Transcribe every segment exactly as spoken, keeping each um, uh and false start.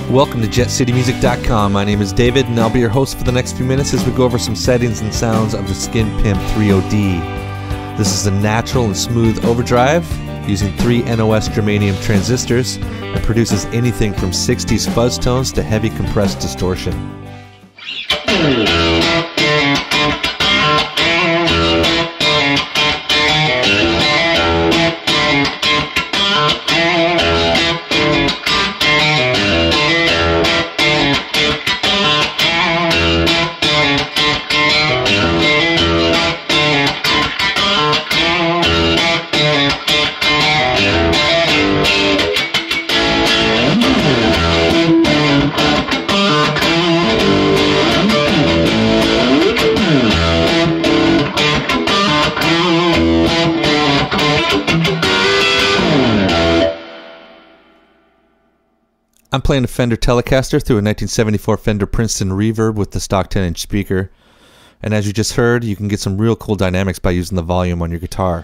Welcome to jet city music dot com. My name is David, and I'll be your host for the next few minutes as we go over some settings and sounds of the Skinpimp three oh D. This is a natural and smooth overdrive using three N O S germanium transistors that produces anything from sixties fuzz tones to heavy compressed distortion. I'm playing a Fender Telecaster through a nineteen seventy-four Fender Princeton Reverb with the stock ten inch speaker. And as you just heard, you can get some real cool dynamics by using the volume on your guitar.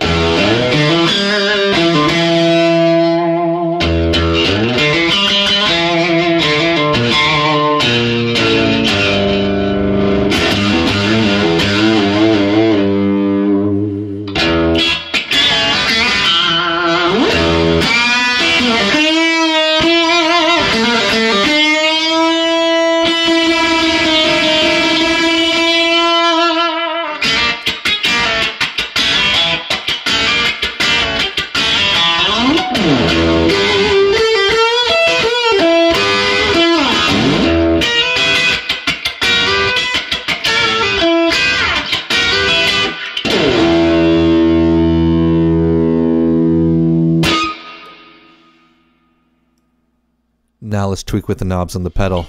Now let's tweak with the knobs on the pedal.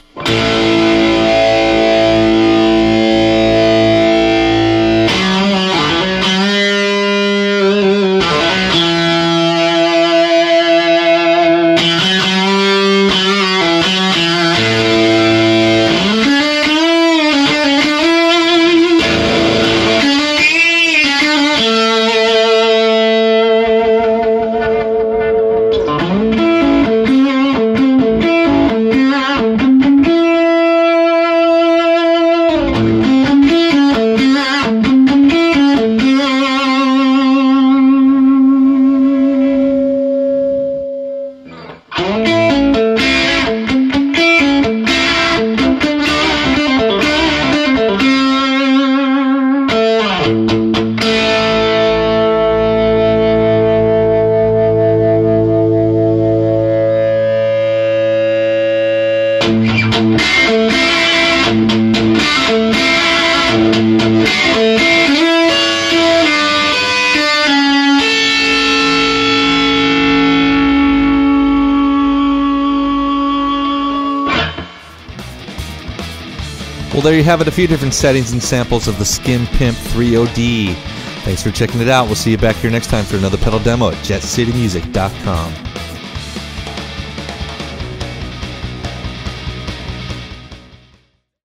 Well, there you have it, a few different settings and samples of the Skinpimp three oh D. Thanks for checking it out. We'll see you back here next time for another pedal demo at jet city music dot com.